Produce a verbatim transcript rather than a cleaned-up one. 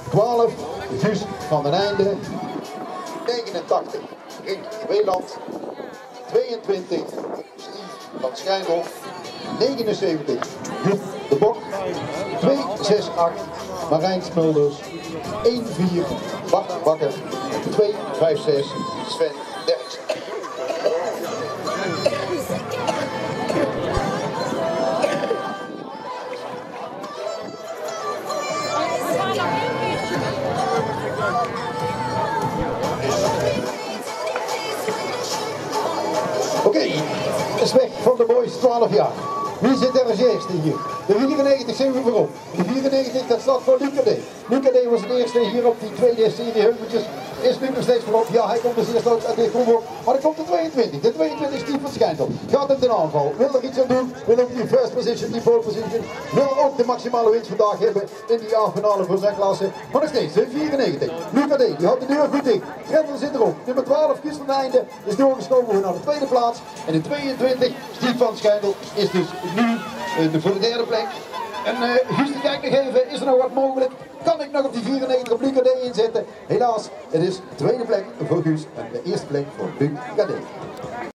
twaalf, Guus van den Einde. negenentachtig, Rick Weeland. tweeëntwintig, Steve van Schijndel. negenenzeventig, Joep de Bok. tweehonderdzesentachtig, Marijn Smulders. één-vier, Bart Bakker. tweehonderdvijfenzestig, Sven Derksen. Oké, okay, is weg van de boys twaalf jaar. Wie zit er als eerste hier? De vierennegentig zijn we voorop. De vierennegentig, dat staat voor Luca D. Luca D was het eerste hier op die tweede serie heuveltjes. Is nu nog steeds voorop. Ja, hij komt dus eerst uit dit combo. Maar dan komt de tweeëntwintig. De tweeëntwintig Steve van Schijndel. Gaat het ten aanval. Wil er iets aan doen. Wil ook die first position, die pole position. Wil ook de maximale winst vandaag hebben in die A-finale voor zijn klasse. Maar nog steeds, de vierennegentig. Luca D, die houdt de deur goed dicht. Grendel zit erop. Nummer twaalf, Guus van den Einde, is doorgeschoven naar de tweede plaats. En in tweeëntwintig, Steve van Schijndel, is dus nu uh, voor de derde plek. En uh, Guus, te kijken nog even, is er nog wat mogelijk? Kan ik nog op die vierennegentig op Luca D inzetten? Helaas, het is de tweede plek voor Guus en de eerste plek voor Luca D.